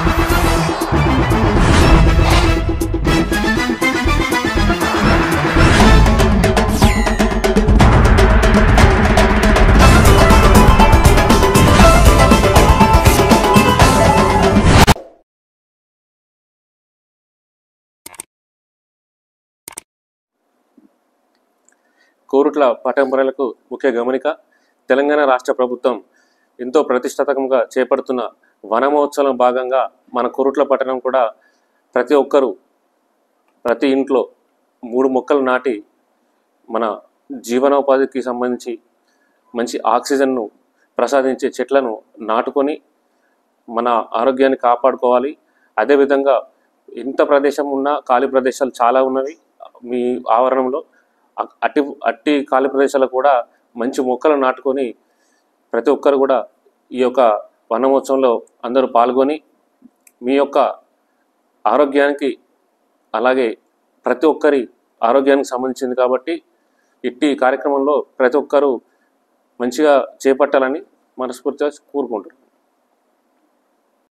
కోరుట్ల పట్టంపరలకు ముఖ్య గమనిక. తెలంగాణ రాష్ట్ర ప్రభుత్వం ఎంతో ప్రతిష్టాత్మకంగా చేపడుతున్న వన మహోత్సవం భాగంగా మన కోరుట్ల పట్టణం కూడా ప్రతి ఒక్కరూ ప్రతి ఇంట్లో 3 మొక్కలు నాటి మన జీవనోపాధికి సంబంధించి మంచి ఆక్సిజన్ను ప్రసాదించే చెట్లను నాటుకొని మన ఆరోగ్యాన్ని కాపాడుకోవాలి. అదేవిధంగా ఎంత ప్రదేశం ఉన్నా ఖాళీ ప్రదేశాలు చాలా ఉన్నవి మీ ఆవరణంలో. అట్టి ఖాళీ ప్రదేశాలు కూడా మంచి మొక్కలు నాటుకొని ప్రతి ఒక్కరు కూడా ఈ యొక్క వనమహోత్సవంలో అందరూ పాల్గొని మీ యొక్క ఆరోగ్యానికి అలాగే ప్రతి ఒక్కరి ఆరోగ్యానికి సంబంధించింది కాబట్టి ఇట్టి కార్యక్రమంలో ప్రతి ఒక్కరూ మంచిగా చేపట్టాలని మనస్ఫూర్తిగా కోరుకుంటున్నాను.